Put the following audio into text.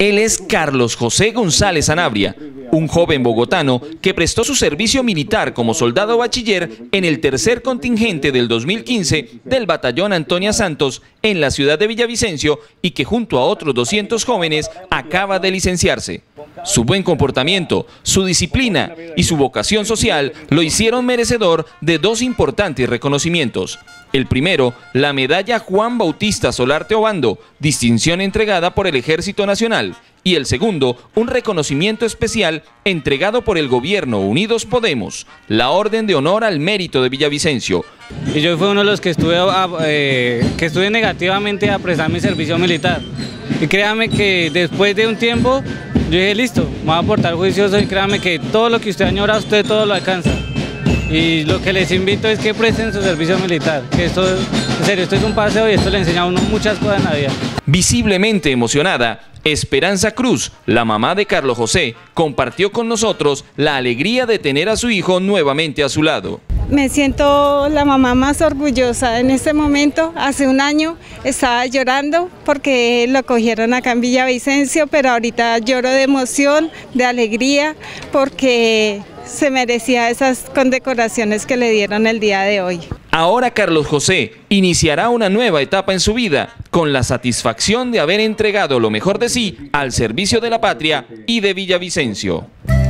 Él es Carlos José González Sanabria, un joven bogotano que prestó su servicio militar como soldado bachiller en el tercer contingente del 2015 del batallón Antonia Santos en la ciudad de Villavicencio y que junto a otros 200 jóvenes acaba de licenciarse. Su buen comportamiento, su disciplina y su vocación social lo hicieron merecedor de dos importantes reconocimientos. El primero, la medalla Juan Bautista Solarte Obando, distinción entregada por el Ejército Nacional. Y el segundo, un reconocimiento especial entregado por el gobierno Unidos Podemos, la Orden de Honor al Mérito de Villavicencio. Y yo fui uno de los que estuve negativamente a prestar mi servicio militar. Y créame que después de un tiempo, yo dije, listo, me voy a portar juicioso y créame que todo lo que usted añora, usted todo lo alcanza. Y lo que les invito es que presten su servicio militar, que esto, en serio, esto es un paseo y esto le enseña a uno muchas cosas en la vida. Visiblemente emocionada, Esperanza Cruz, la mamá de Carlos José, compartió con nosotros la alegría de tener a su hijo nuevamente a su lado. Me siento la mamá más orgullosa en este momento. Hace un año estaba llorando porque lo cogieron acá en Villavicencio, pero ahorita lloro de emoción, de alegría, porque se merecía esas condecoraciones que le dieron el día de hoy. Ahora Carlos José iniciará una nueva etapa en su vida con la satisfacción de haber entregado lo mejor de sí al servicio de la patria y de Villavicencio.